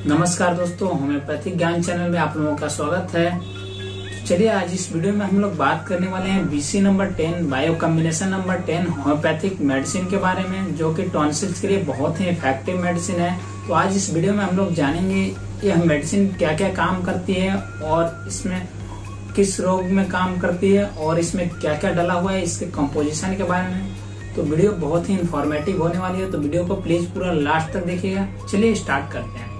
नमस्कार दोस्तों, होम्योपैथिक ज्ञान चैनल में आप लोगों का स्वागत है। चलिए आज इस वीडियो में हम लोग बात करने वाले हैं BC number 10 bio combination number 10 homeopathic medicine के बारे में, जो कि टॉन्सिल्स के लिए बहुत ही इफेक्टिव मेडिसिन है। तो आज इस वीडियो में हम लोग जानेंगे यह मेडिसिन क्या क्या काम करती है और इसमें किस रोग में काम करती है और इसमें क्या क्या डला हुआ है, इसके कंपोजिशन के बारे में। तो वीडियो बहुत ही इंफॉर्मेटिव होने वाली है, तो वीडियो को प्लीज पूरा लास्ट तक देखिएगा। चलिए स्टार्ट करते हैं।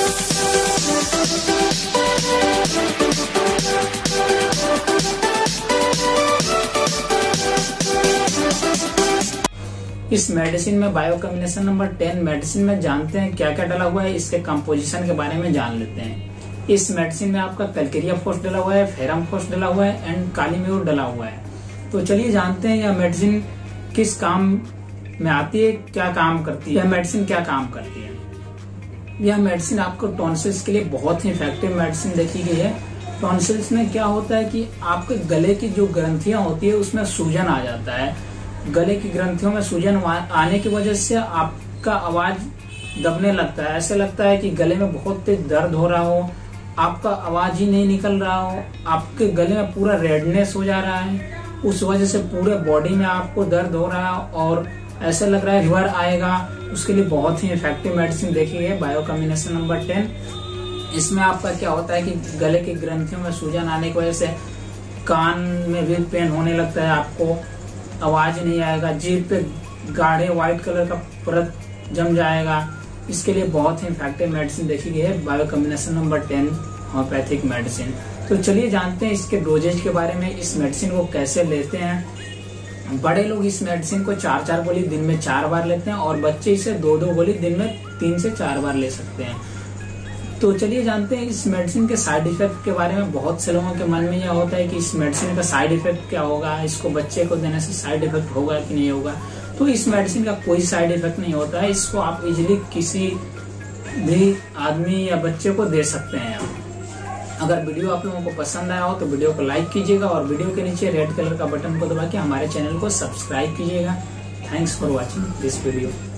इस मेडिसिन में बायो कॉम्बिनेशन नंबर 10 मेडिसिन में जानते हैं क्या क्या डला हुआ है, इसके कंपोजिशन के बारे में जान लेते हैं। इस मेडिसिन में आपका कैलकेरिया फोर्स डला हुआ है, फेरम फोर्स डला हुआ है एंड काली म्यूर डला हुआ है। तो चलिए जानते हैं यह मेडिसिन किस काम में आती है, क्या काम करती है, यह मेडिसिन क्या काम करती है। यह मेडिसिन आपको टॉन्सिल्स के लिए बहुत ही इफेक्टिव मेडिसिन देखी गई है। टॉन्सिल्स में क्या होता है कि आपके गले की जो ग्रंथियां होती है उसमें सूजन आ जाता है। गले की ग्रंथियों में सूजन आने की वजह से आपका आवाज दबने लगता है। ऐसे लगता है कि गले में बहुत तेज दर्द हो रहा हो, आपका आवाज ही नहीं निकल रहा हो, आपके गले में पूरा रेडनेस हो जा रहा है। उस वजह से पूरे बॉडी में आपको दर्द हो रहा है और ऐसा लग रहा है फीवर आएगा। उसके लिए बहुत ही इफेक्टिव मेडिसिन देखी है बायो कॉम्बिनेशन नंबर 10। इसमें आपका क्या होता है कि गले की ग्रंथियों में सूजन आने की वजह से कान में भी पेन होने लगता है, आपको आवाज नहीं आएगा, जीभ पे गाढ़े व्हाइट कलर का परत जम जाएगा। इसके लिए बहुत ही इफेक्टिव मेडिसिन देखी गई है bio combination number 10 homeopathic medicine. तो चलिए जानते हैं इसके डोजेज के बारे में, इस मेडिसिन को कैसे लेते हैं। बड़े लोग इस मेडिसिन को 4-4 गोली दिन में 4 बार लेते हैं और बच्चे इसे 2-2 गोली दिन में 3 से 4 बार ले सकते हैं। तो चलिए जानते हैं इस मेडिसिन के साइड इफेक्ट के बारे में। बहुत से लोगों के मन में यह होता है कि इस मेडिसिन का साइड इफेक्ट क्या होगा, इसको बच्चे को देने से साइड इफेक्ट होगा कि नहीं होगा। तो इस मेडिसिन का कोई साइड इफेक्ट नहीं होता है। इसको आप इजिली किसी भी आदमी या बच्चे को दे सकते हैं। अगर वीडियो आप लोगों को पसंद आया हो तो वीडियो को लाइक कीजिएगा और वीडियो के नीचे रेड कलर का बटन को दबा के हमारे चैनल को सब्सक्राइब कीजिएगा। Thanks for watching this video.